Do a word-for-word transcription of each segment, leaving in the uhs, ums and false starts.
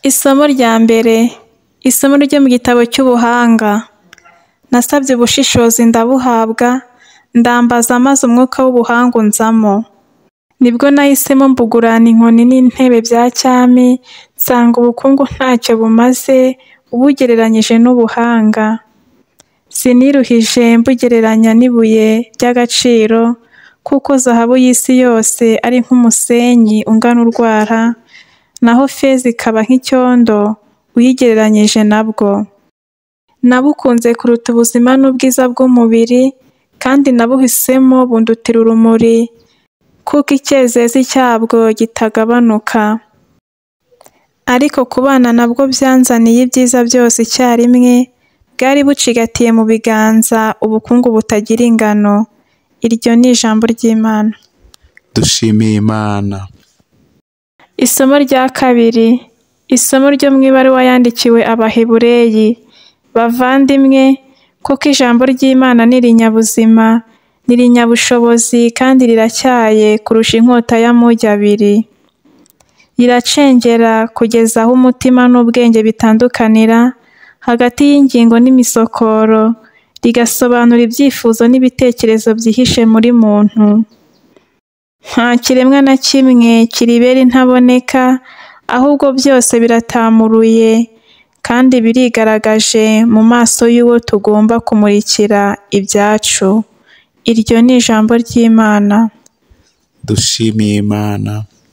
Isomo rya mbere, isomo ryo mu gitabo cy'ubuhanga. Nasabye ubushishozi ndabuhabwa, ndambaza maze umwuka w'ubuhanga unzamo. Nibwo nahisemo mbugurana inkoni n'intebe bya cyami, nsanga ubukungu ntacyo bumaze ubugereranyije n'ubuhanga. Siniruhije mbugereranya n'ibuye ry'agaciro, kuko zahabu y'isi yose ari nk'umusenyi ungana urwara, naho feza ikaba nk'icyondo uyigereranyije nabwo. Nabukunze kuruta ubuzima n'ubwiza bw'umubiri, kandi nabuhisemo bundutira urumuri, kuko icyezezi cyabwo kitagabanuka. Ariko kubana nabwo byanzaniye ibyiza byose icyarimwe, bwari bucigatiye mu biganza ubukungu butagira ingano. Iryo ni ijambo ry'Imana. Dushimiye Imana. Isomo rya kabiri, isomo ryo mu ibaruwa yandikiwe Abahebureyi. Bavandimwe, kuko ijambo ry'Imana ni irinyabuzima, ni irinyabushobozi kandi riracyaye kurusha inkota y'amugi abiri. Riracengera kugeza aho umutima n'ubwenge bitandukanira, hagati y'ingingo n'imisokoro, rigasobanura ibyifuzo n'ibitekerezo byihishe muri muntu. Nta kiremwa na kimwe kiribera intaboneka, ahubwo byose biratamuruye kandi birigaragaje mu maso y'uwo tugomba kumurikira ibyacu. Iryo ni ijambo ry'Imana. Dushimiye Imana.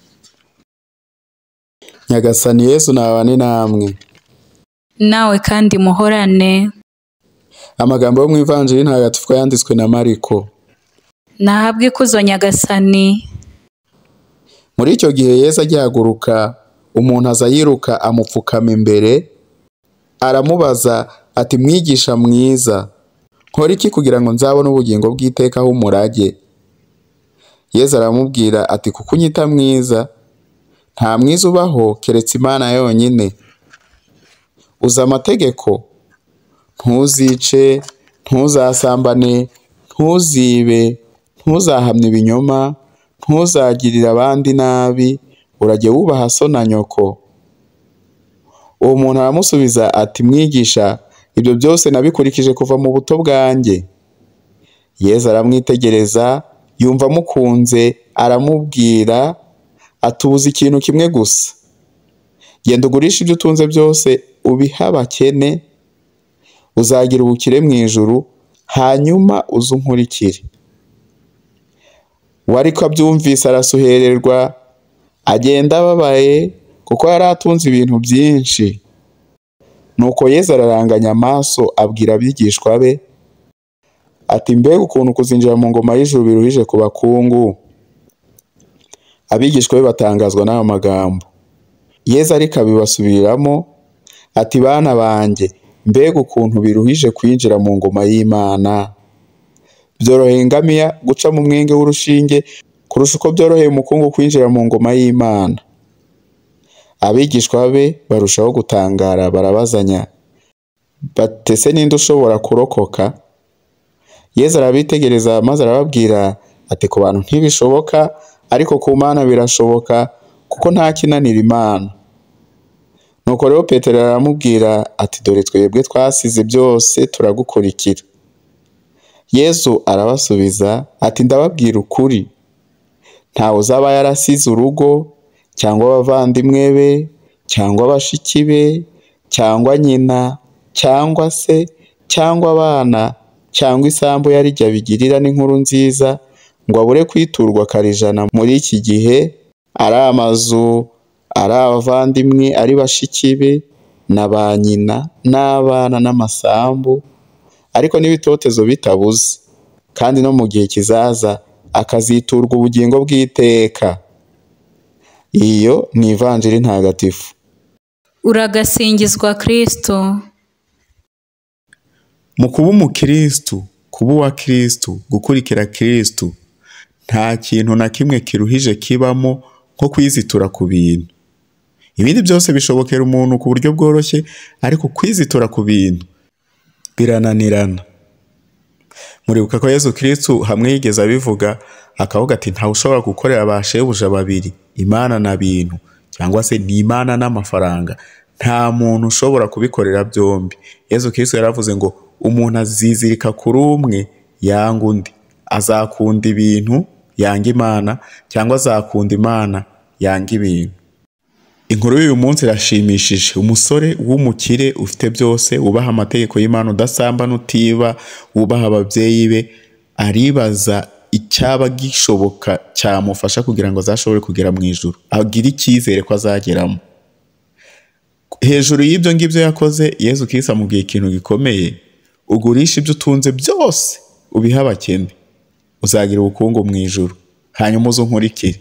Nyagasani Yesu nabane namwe. Nawe kandi muhorane. Amagambo yo mu Ivanjiri ntagatifu yanditswe na Mariko. Nahabwe ikuzo Nyagasani. Muri icyo gihe Yesu agihaguruka, umuntu aza yiruka amupfukama imbere, aramubaza ati, mwigisha mwiza, nkora iki kugira ngo nzabone ubugingo bw'iteka h'umurage? Yesu aramubwira ati, kuko unyita mwiza, nta mwiza ubaho keretse Imana yonyine. Uzi amategeko: ntuzice, ntuzasambane, ntuzibe, ntuzahamye ibinyoma, ntuzagirire abandi nabi, urajye wubaha so na nyoko. Uwo muntu aramusubiza ati, mwigisha, ibyo byose nabikurikije kuva mu buto bwanjye. Yesu aramwitegereza, yumva amukunze, aramubwira ati, ubuze ikintu kimwe gusa. Genda ugurishe ibyo utunze byose ubihe abakene, uzagira ubukire mu ijuru, hanyuma uze unkurikire. We ariko abyumvise arasuhererwa, agenda ababaye, kuko yari atunze ibintu byinshi. Nuko Yesu araranganya amaso abwira abigishwa be ati, mbega ukuntu kuzinjira mu ngoma y'ijuru biruhije ku bakungu. Abigishwa be batangazwa n'ayo magambo. Yesu ariko abibasubiriramo ati, bana banjye, mbega ukuntu biruhije kwinjira mu ngoma y'Imana. Byoroheye ingamiya guca mu mwenge w'urushinge kurusha uko byoroheye umukungu kwinjira mu ngoma y'Imana. Abigishwa be barushaho gutangara, barabazanya bati, ese ninde ushobora kurokoka? Yesu arabitegereza maze arababwira ati, ku bantu ntibishoboka, ariko ku Mana birashoboka, kuko nta kinanira Imana. Nuko rero Petero aramubwira ati, dore twebwe twasize byose turagukurikira. Yesu arabasubiza ati, ndababwira ukuri, ntawe uzaba yarasize urugo, cyangwa abavandimwe be, cyangwa bashiki be, cyangwa nyina, cyangwa se, cyangwa abana, cyangwa isambu yarijya bigirira n'inkuru nziza, ngo abure kwiturwa akarijana muri iki gihe, ari amazu, ari abavandimwe, ari bashiki be, na ba nyina, n'abana, n'amasambu, ariko n'ibitotezo bitabuze, kandi no mu gihe kizaza akaziturwa ubugingo bw'iteka. Iyo ni Ivanjiri ntagatifu. Uragasingizwa Kristo. Mu kuba umukristu, kuba uwa Kristu, gukurikira Kristu, nta kintu na kimwe kiruhije kibamo nko kwizitura ku bintu. Ibindi byose bishobokera umuntu ku buryo bworoshye, ariko kwizitura ku bintu birananirana. Muribuka ko Yesu Kristu hamwe yigeze abivuga, akavuga ati, ntawe ushobora gukorera ba shebuja babiri, Imana na bintu, cyangwa se ni Imana n'amafaranga. nta muntu ushobora kubikorera byombi. Yesu Kristo yaravuze ngo umuntu azizirika kuri umwe yanga undi, azakunda ibintu yanga Imana cyangwa azakunda Imana yanga ibintu. Inkuru y'uyu munsi irashimishije. Umusore w'umukire ufite byose, wubaha amategeko y'Imana, udasamba n'utiba, wubaha ababyeyi be, aribaza icyaba gishoboka cyamufasha kugira ngo azashobore kugera mu ijuru, agira icyizere ko azageramo. Hejuru y'ibyo ngibyo yakoze, Yesu Kristo amubwiye ikintu gikomeye: ugurisha ibyo utunze byose ubiha abakene, uzagira ubukungu mu ijuru, hanyuma uze unkurikire.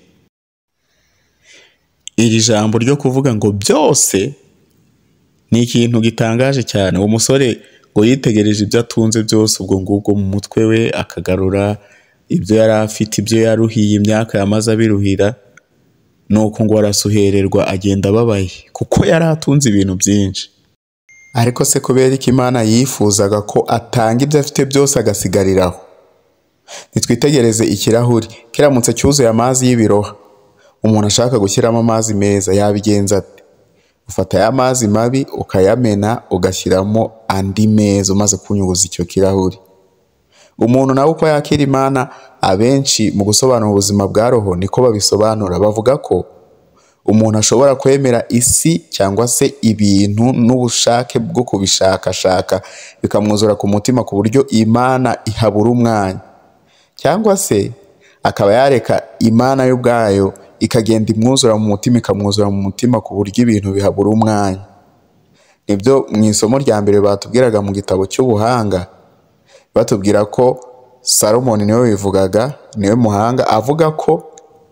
Iri jambo ryo kuvuga ngo byose ni ikintu gitangaje cyane. Uwo musore ngo yitegereje ibyo atunze byose, ubwo ngubwo mu mutwe we akagarura ibyo yari afite, ibyo yaruhiye, imyaka yamaze abiruhira, nuko ngo arasuhererwa agenda ababaye kuko yari atunze ibintu byinshi. Ariko se kubera ko Imana yifuzaga ko atanga ibyo afite byose agasigariraho. Nitwitegereze ikirahuri kiramutse cyuzuye amazi y'ibiroha, umuntu ashaka gushyiramo amazi meza yabigenza ate? Ufata ya mazi mabi ukayamena ugashyiramo andi meza umaze kunyuguza icyo kirahuri. Umuntu nawe uko yakira Imana, abenshi mu gusobanura ubuzima bwa roho niko babisobanura. Bavuga ko umuntu ashobora kwemera isi cyangwa se ibintu n'ubushake bwo kubishakashaka bikamwuzura ku mutima ku buryo Imana ihabura umwanya, cyangwa se akaba yareka Imana yo ubwayo ikagenda imwuzura mu mutima, ikamwuzura mu mutima ku buryo ibintu bihabura umwanya. Nibyo mu isomo rya mbere batubwiraga mu gitabo cy'ubuhanga, batubwira ko Salomoni niwe wivugaga, niwe muhanga, avuga ko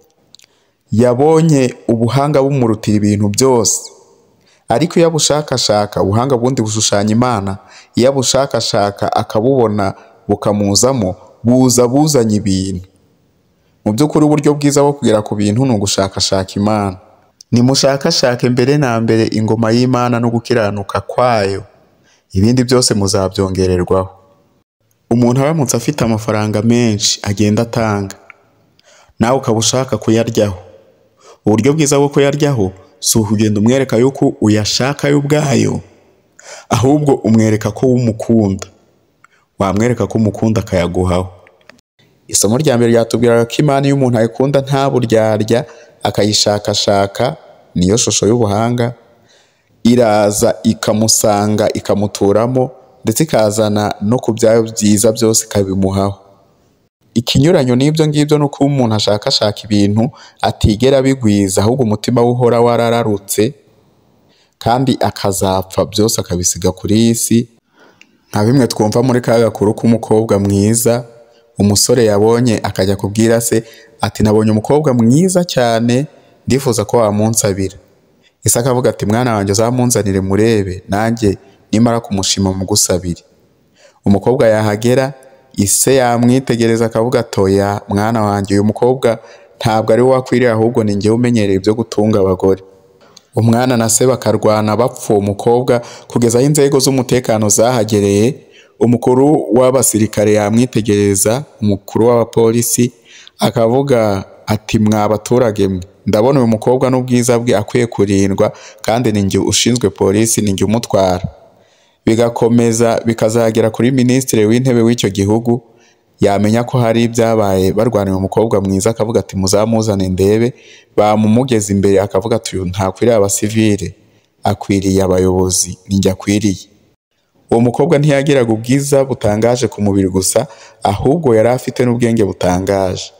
yabonye ubuhanga bumurutira ibintu byose. Ariko iyo abushakashaka, ubuhanga bundi bushushanya Imana, iyo abushakashaka akabubona bukamuzamo, buza buzanye ibintu. Mu by'ukuri uburyo bwiza bwo kugera ku bintu ni ugushakashaka Imana. Nimushakashake mbere na mbere ingoma y'Imana no gukiranuka kwayo, ibindi byose muzabyongererwaho. Umuntu aramutse afite amafaranga menshi agenda atanga, nawe ukaba ushaka kuyaryaho. Uburyo bwiza bwo kuyaryaho si ukugenda umwereka yuko uyashaka yo ubwayo, ahubwo umwereka ko umukunda. Wamwereka ko umukunda akayaguhaho. Isomo rya mbere ryatubwiraga ko Imana iyo umuntu ayikunda nta buryarya, akayishakashaka, niyo shusho y'ubuhanga, iraza ikamusanga ikamuturamo, ndetse ikazana no ku byayo byiza byose ikabimuhaho. Ikinyuranyo n'ibyo ngibyo ni uko umuntu ashakashaka ibintu atigera bigwiza, ahubwo umutima we uhora warararutse, kandi akazapfa byose akabisiga kuri iyi si. Nka bimwe twumva muri ka gakuru k'umukobwa mwiza umusore yabonye akajya kubwira se ati nabonye umukobwa mwiza cyane, ndifuza ko wamunsabira. Ise akavuga ati mwana wanjye uzamunzanire murebe, nanjye nimara kumushima mugusabire. Umukobwa yahagera, ise yamwitegereza akavuga atoya mwana wanjye, uyu mukobwa ntabwo ari wakwiriye, ahubwo ni njye umenyereye ibyo gutunga abagore. Umwana na se bakarwana bapfa umukobwa, kugeza aho inzego z'umutekano zahagereye. Umukuru w'abasirikare yamwitegereza, umukuru w'abapolisi akavuga ati mwa baturage mwe, ndabona uyu mukobwa n'ubwiza bwe akwiye kurindwa, kandi ni njye ushinzwe polisi, ni njye umutwara. Bigakomeza bikazagera kuri minisitiri w'intebe w'icyo gihugu, yamenya ko hari ibyabaye barwanira umukobwa mwiza, akavuga ati muzamuzane ndebe. Bamumugeza imbere akavuga ati uyu ntakwiriye abasivile, akwiriye abayobozi, ni njye akwiriye. Uwo mukobwa ntiyagiraga ubwiza butangaje ku mubiri gusa, ahubwo yari afite n'ubwenge butangaje.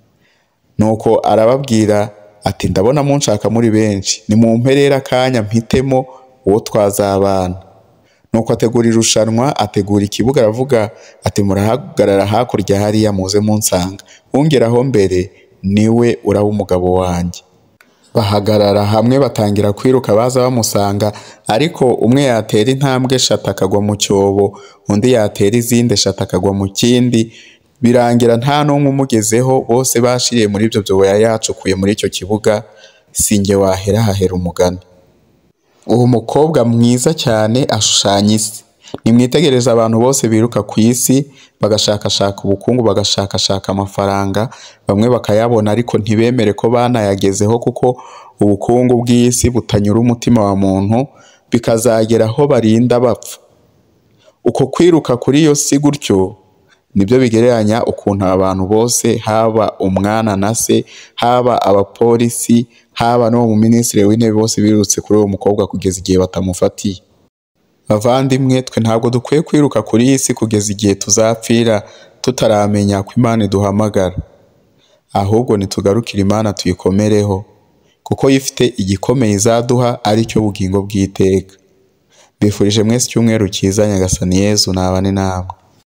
Nuko arababwira ati ndabona munshaka muri benshi, nimumperere akanya mpitemo uwo twazabana. Nuko ategura irushanwa, ategura ikibuga, aravuga ati murahagarara hakurya hariya muze munsanga, ungeraho mbere niwe uraba umugabo wanjye. Bahagarara hamwe batangira kwiruka baza bamusanga, ariko umwe yatera intambwe eshatu akagwa mu cyobo, undi yatera izindi eshatu akagwa mu kindi, birangira nta n'umwe umugezeho, bose bashiriye muri ibyo byobo yari yacukuye muri icyo kibuga. Sinjye wahera hahera umugani. Uwo mukobwa mwiza cyane ashushanya isi. Nimwitegereza abantu bose biruka ku isi bagashakashaka ubukungu, bagashakashaka amafaranga, bamwe bakayabona ariko ntibemere ko banayagezeho, kuko ubukungu bw'isi butanyura umutima wa muntu, bikazagera aho barinda bapfa. Uko kwiruka kuri iyo si gutyo nibyo bigereranya ukuntu abantu bose, haba umwana na se, haba abapolisi, haba no mu minisitiri w'intebe, bose birutse kuri uwo mukobwa kugeza igihe batamufatiye. Bavandimwe, twe ntabwo dukwiye kwiruka kuri iyi si kugeza igihe tuzapfira tutaramenya ko Imana iduhamagara, ahubwo nitugarukire Imana tuyikomereho, kuko yo ifite igikomeye izaduha, ari cyo bugingo bw'iteka. Mbifurije mwese icyumweru cyiza. Nyagasani Yezu nabane namwe.